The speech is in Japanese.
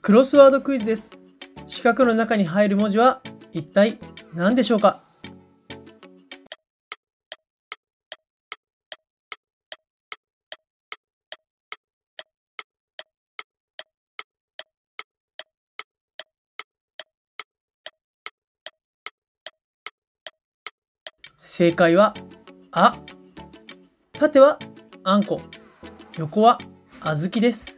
クロスワードクイズです。四角の中に入る文字は一体何でしょうか？正解はあ。縦はあんこ、横はあずきです。